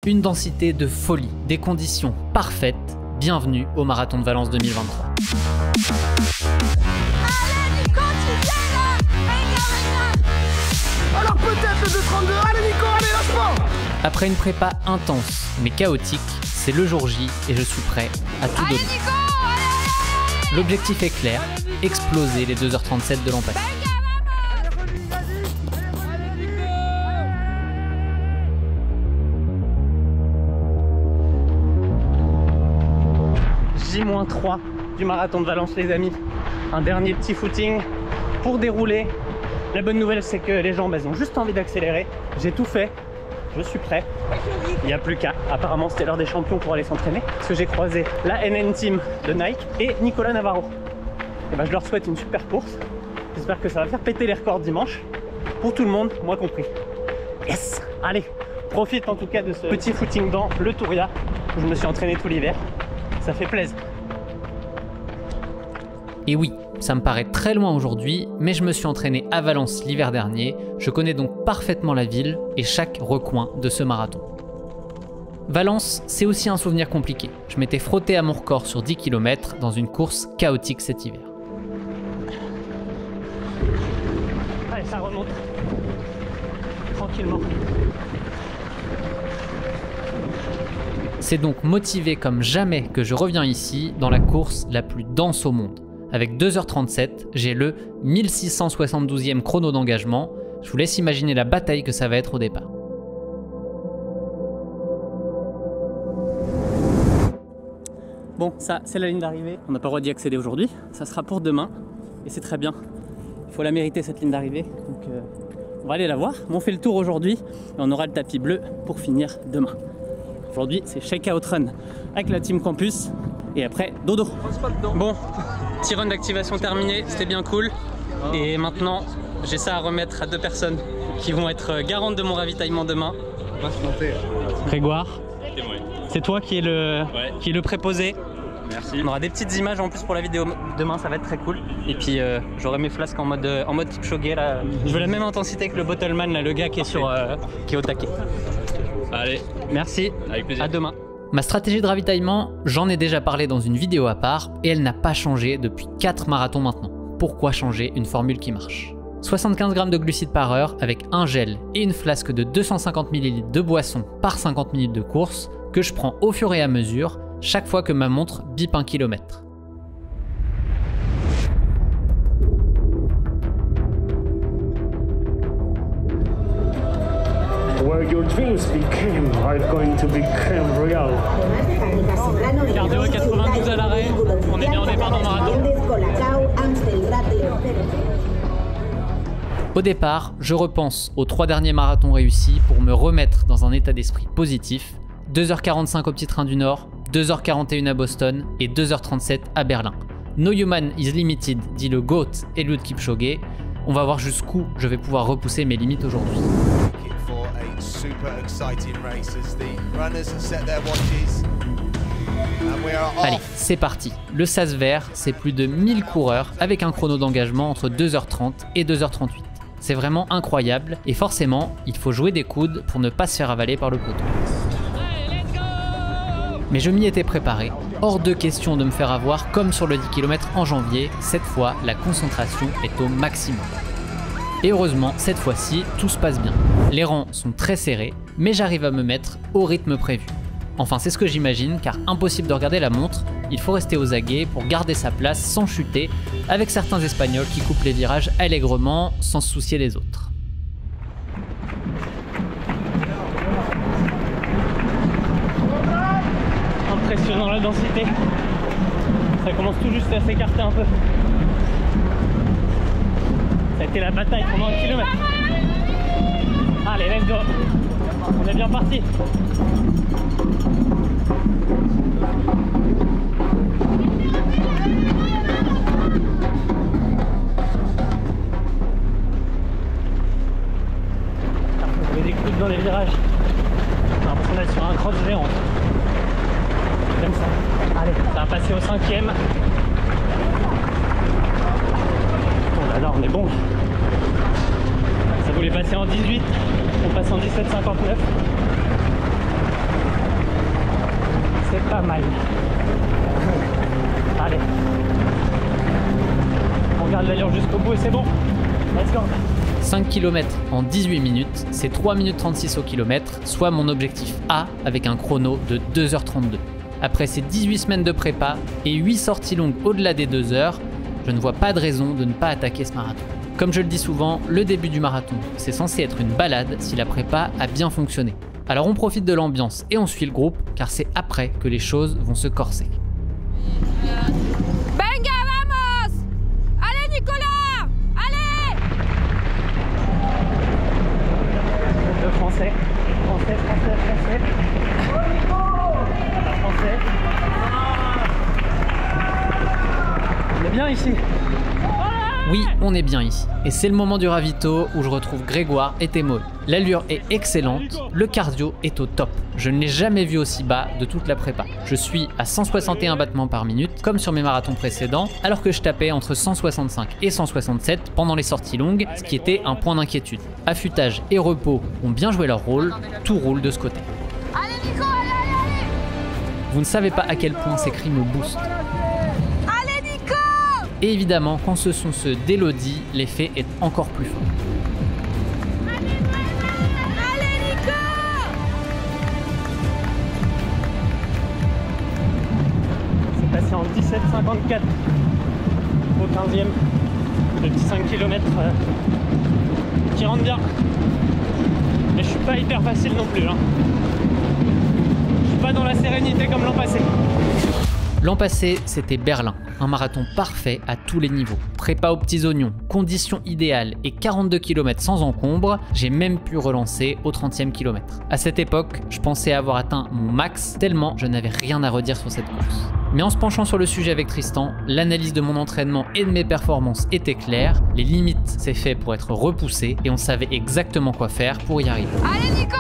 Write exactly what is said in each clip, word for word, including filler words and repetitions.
une densité de folie, des conditions parfaites. Bienvenue au Marathon de Valence deux mille vingt-trois. Allez Nico, tu viens là. Alors peut-être le deux trente-deux, allez Nico, allez lâche-moi. Après une prépa intense mais chaotique, c'est le jour J et je suis prêt à tout donner. L'objectif est clair, exploser les deux heures trente-sept de l'an passé. J moins trois du Marathon de Valence les amis. Un dernier petit footing pour dérouler. La bonne nouvelle c'est que les jambes elles ont juste envie d'accélérer. J'ai tout fait, je suis prêt. Il n'y a plus qu'à. Apparemment c'était l'heure des champions pour aller s'entraîner. Parce que j'ai croisé la N N Team de Nike et Nicolas Navarro. Et ben je leur souhaite une super course. J'espère que ça va faire péter les records dimanche. Pour tout le monde, moi compris. Yes. Allez, profite en tout cas de ce petit footing dans le Touria où je me suis entraîné tout l'hiver. Ça fait plaisir. Et oui, ça me paraît très loin aujourd'hui, mais je me suis entraîné à Valence l'hiver dernier. Je connais donc parfaitement la ville et chaque recoin de ce marathon. Valence, c'est aussi un souvenir compliqué. Je m'étais frotté à mon record sur dix kilomètres dans une course chaotique cet hiver. Allez, ça remonte. Tranquillement. C'est donc motivé comme jamais que je reviens ici dans la course la plus dense au monde. Avec deux heures trente-sept, j'ai le mille six cent soixante-douzième chrono d'engagement. Je vous laisse imaginer la bataille que ça va être au départ. Bon, ça c'est la ligne d'arrivée. On n'a pas le droit d'y accéder aujourd'hui. Ça sera pour demain. Et c'est très bien. Il faut la mériter cette ligne d'arrivée. Donc euh, on va aller la voir. On fait le tour aujourd'hui et on aura le tapis bleu pour finir demain. Aujourd'hui c'est Shakeout Run avec la Team Campus. Et après, dodo. Bon, petit run d'activation terminé, c'était bien cool. Et maintenant, j'ai ça à remettre à deux personnes qui vont être garantes de mon ravitaillement demain. Grégoire, c'est toi qui est le, ouais. qui est le préposé. Merci. On aura des petites images en plus pour la vidéo demain, ça va être très cool. Et puis euh, j'aurai mes flasques en mode, en mode Kipchoge là. Je veux la même intensité que le bottleman, là, le gars qui est, sur, euh, qui est au taquet. Allez, merci, avec plaisir. À demain. Ma stratégie de ravitaillement, j'en ai déjà parlé dans une vidéo à part et elle n'a pas changé depuis quatre marathons maintenant. Pourquoi changer une formule qui marche? soixante-quinze grammes de glucides par heure avec un gel et une flasque de deux cent cinquante millilitres de boisson par cinquante minutes de course que je prends au fur et à mesure chaque fois que ma montre bip un kilomètre. Where your dreams became are going to become real. Cardio quatre-vingt-douze à l'arrêt, on est bien en départ dans le marathon. Au départ, je repense aux trois derniers marathons réussis pour me remettre dans un état d'esprit positif. deux heures quarante-cinq au petit train du Nord, deux heures quarante et une à Boston et deux heures trente-sept à Berlin. No human is limited, dit le GOAT Eliud Kipchoge. On va voir jusqu'où je vais pouvoir repousser mes limites aujourd'hui. Allez, c'est parti. Le sas vert, c'est plus de mille coureurs avec un chrono d'engagement entre deux heures trente et deux heures trente-huit. C'est vraiment incroyable et forcément, il faut jouer des coudes pour ne pas se faire avaler par le peloton. Mais je m'y étais préparé. Hors de question de me faire avoir comme sur le dix kilomètres en janvier. Cette fois, la concentration est au maximum. Et heureusement, cette fois-ci, tout se passe bien. Les rangs sont très serrés, mais j'arrive à me mettre au rythme prévu. Enfin, c'est ce que j'imagine, car impossible de regarder la montre, il faut rester aux aguets pour garder sa place sans chuter, avec certains Espagnols qui coupent les virages allègrement, sans se soucier des autres. Impressionnant la densité. Ça commence tout juste à s'écarter un peu. Ça a été la bataille pendant un kilomètre. Allez, let's go. On est bien parti. On fait des coups dans les virages. J'ai l'impression d'être sur un cross géant. Comme ça. Allez, ça va passer au cinquième. Oh là là, on est bon. Ça voulait passer en dix-huit, on passe en dix-sept cinquante-neuf. pas mal. Allez. On garde l'allure jusqu'au bout et c'est bon. Let's go. cinq kilomètres en dix-huit minutes, c'est trois minutes trente-six au kilomètre, soit mon objectif A avec un chrono de deux heures trente-deux. Après ces dix-huit semaines de prépa et huit sorties longues au-delà des deux heures, je ne vois pas de raison de ne pas attaquer ce marathon. Comme je le dis souvent, le début du marathon, c'est censé être une balade si la prépa a bien fonctionné. Alors on profite de l'ambiance et on suit le groupe, car c'est après que les choses vont se corser. Venga, vamos! Allez, Nicolas! Allez! Le français, français, français, français. Français. On est bien ici. Oui, on est bien ici. Et c'est le moment du ravito où je retrouve Grégoire et Témoy. L'allure est excellente, le cardio est au top. Je ne l'ai jamais vu aussi bas de toute la prépa. Je suis à cent soixante et un battements par minute, comme sur mes marathons précédents, alors que je tapais entre cent soixante-cinq et cent soixante-sept pendant les sorties longues, ce qui était un point d'inquiétude. Affûtage et repos ont bien joué leur rôle, tout roule de ce côté. Allez, Nico, allez, allez, allez! Vous ne savez pas à quel point ces cris me boostent. Allez, Nico! Et évidemment, quand ce sont ceux d'Elodie, l'effet est encore plus fort. Allez, Nico! C'est passé en dix-sept cinquante-quatre au quinzième. Le petit cinq kilomètres euh, qui rentre bien. Mais je suis pas hyper facile non plus. Hein. Je suis pas dans la sérénité comme l'an passé. L'an passé, c'était Berlin, un marathon parfait à tous les niveaux. Prépa aux petits oignons, conditions idéales et quarante-deux kilomètres sans encombre, j'ai même pu relancer au trentième kilomètre. À cette époque, je pensais avoir atteint mon max tellement je n'avais rien à redire sur cette course. Mais en se penchant sur le sujet avec Tristan, l'analyse de mon entraînement et de mes performances était claire, les limites c'est fait pour être repoussées et on savait exactement quoi faire pour y arriver. Allez, Nico!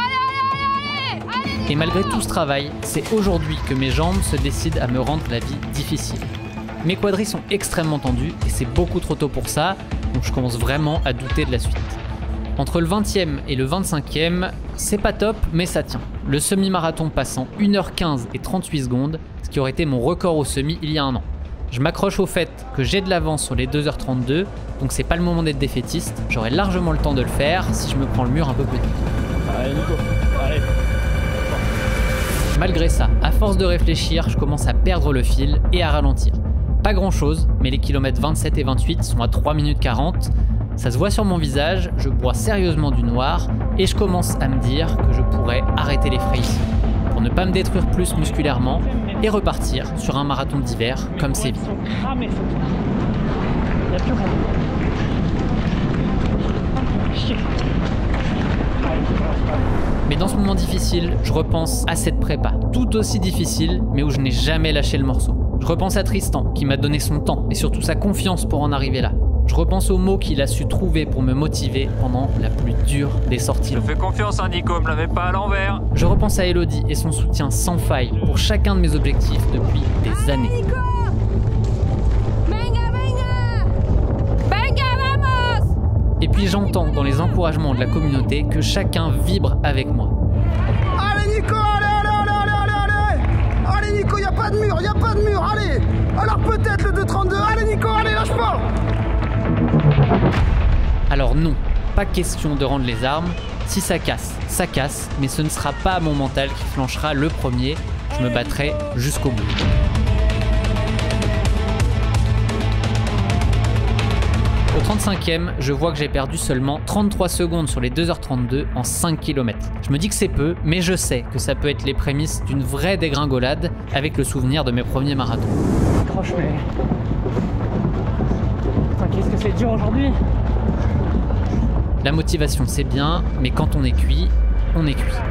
Et malgré tout ce travail, c'est aujourd'hui que mes jambes se décident à me rendre la vie difficile. Mes quadris sont extrêmement tendus et c'est beaucoup trop tôt pour ça, donc je commence vraiment à douter de la suite. Entre le vingtième et le vingt-cinquième, c'est pas top, mais ça tient. Le semi-marathon passe en une heure quinze et trente-huit secondes, ce qui aurait été mon record au semi il y a un an. Je m'accroche au fait que j'ai de l'avance sur les deux heures trente-deux, donc c'est pas le moment d'être défaitiste, j'aurai largement le temps de le faire si je me prends le mur un peu plus tôt. Allez Nico, allez. Malgré ça, à force de réfléchir, je commence à perdre le fil et à ralentir. Pas grand chose, mais les kilomètres vingt-sept et vingt-huit sont à trois minutes quarante. Ça se voit sur mon visage, je bois sérieusement du noir et je commence à me dire que je pourrais arrêter les frais ici, pour ne pas me détruire plus musculairement et repartir sur un marathon d'hiver comme Séville. Mais dans ce moment difficile, je repense à cette prépa, tout aussi difficile, mais où je n'ai jamais lâché le morceau. Je repense à Tristan, qui m'a donné son temps et surtout sa confiance pour en arriver là. Je repense aux mots qu'il a su trouver pour me motiver pendant la plus dure des sorties. Je fais confiance à Nico, me l'avais pas à l'envers. Je repense à Elodie et son soutien sans faille pour chacun de mes objectifs depuis des années. Nico! Venga, venga! Venga, vamos! Et puis j'entends dans les encouragements de la communauté que chacun vibre avec moi. Allez, Nico, allez, allez, allez, allez, allez! Allez, Nico, y a pas de mur, y a pas de mur, allez! Alors peut-être le deux trente-deux, allez, Nico, allez, lâche pas! Alors non, pas question de rendre les armes. Si ça casse, ça casse, mais ce ne sera pas mon mental qui flanchera le premier. Je me battrai jusqu'au bout. Au trente-cinquième, je vois que j'ai perdu seulement trente-trois secondes sur les deux heures trente-deux en cinq kilomètres. Je me dis que c'est peu, mais je sais que ça peut être les prémices d'une vraie dégringolade avec le souvenir de mes premiers marathons. Accroche, mais... Putain, qu'est-ce que c'est dur aujourd'hui. La motivation c'est bien, mais quand on est cuit, on est cuit.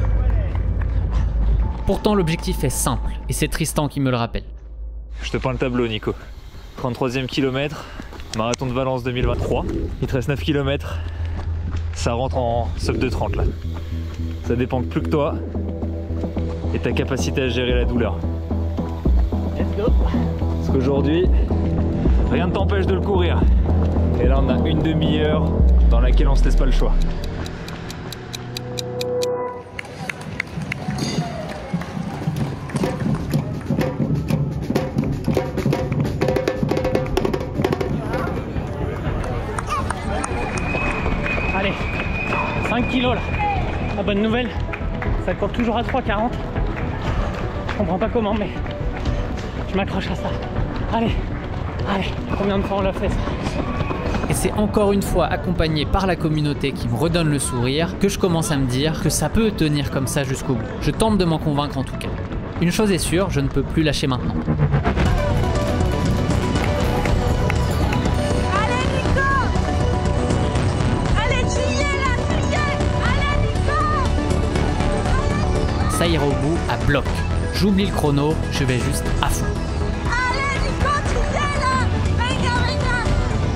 Pourtant l'objectif est simple, et c'est Tristan qui me le rappelle. Je te peins le tableau Nico. trente-troisième kilomètre, marathon de Valence deux mille vingt-trois. Il te reste neuf kilomètres, ça rentre en sub deux trente là. Ça dépend plus que toi et ta capacité à gérer la douleur. Let's go. Parce qu'aujourd'hui, rien ne t'empêche de le courir. Et là on a une demi-heure dans laquelle on se laisse pas le choix. bonne nouvelle, ça court toujours à trois quarante. Je comprends pas comment, mais je m'accroche à ça. Allez, allez, combien de fois on l'a fait ça? Et c'est encore une fois accompagné par la communauté qui me redonne le sourire que je commence à me dire que ça peut tenir comme ça jusqu'au bout. Je tente de m'en convaincre en tout cas. Une chose est sûre, je ne peux plus lâcher maintenant. Allez Nico! Allez, tu y es là, tu y es! Allez Nico! Ça ira au bout à bloc. J'oublie le chrono, je vais juste à fond. Allez Nico, tu y es là! Venga, venga!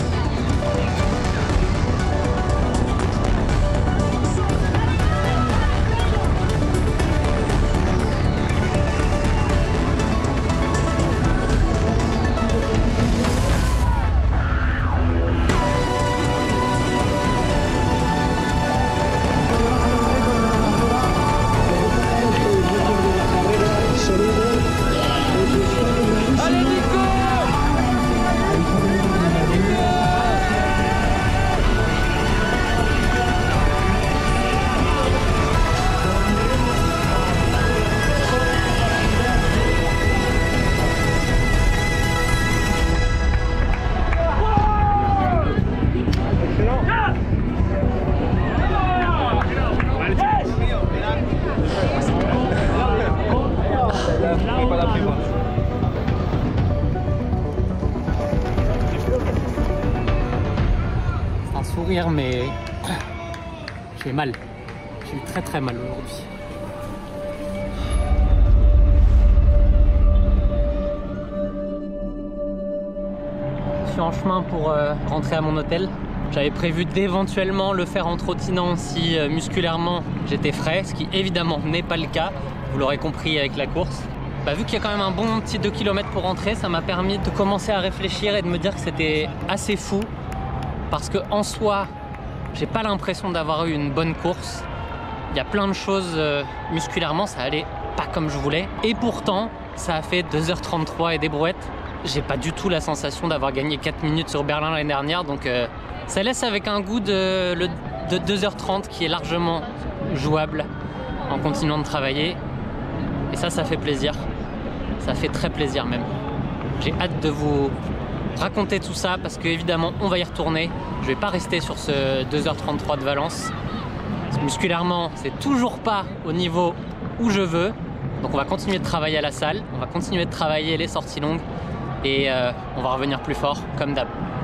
C'est un sourire, mais j'ai mal. J'ai eu très très mal aujourd'hui. Je suis en chemin pour euh, rentrer à mon hôtel. J'avais prévu d'éventuellement le faire en trottinant si euh, musculairement j'étais frais, ce qui évidemment n'est pas le cas, vous l'aurez compris avec la course. Bah, vu qu'il y a quand même un bon petit deux kilomètres pour rentrer, ça m'a permis de commencer à réfléchir et de me dire que c'était assez fou parce que en soi, j'ai pas l'impression d'avoir eu une bonne course. Il y a plein de choses euh, musculairement, ça allait pas comme je voulais. Et pourtant, ça a fait deux heures trente-trois et des brouettes. J'ai pas du tout la sensation d'avoir gagné quatre minutes sur Berlin l'année dernière, donc euh, ça laisse avec un goût de, le, de deux heures trente qui est largement jouable en continuant de travailler. Et ça, ça fait plaisir. Ça fait très plaisir même. J'ai hâte de vous raconter tout ça parce que évidemment on va y retourner. Je vais pas rester sur ce deux heures trente-trois de Valence. Parce que musculairement, c'est toujours pas au niveau où je veux. Donc on va continuer de travailler à la salle, on va continuer de travailler les sorties longues et euh, on va revenir plus fort comme d'hab.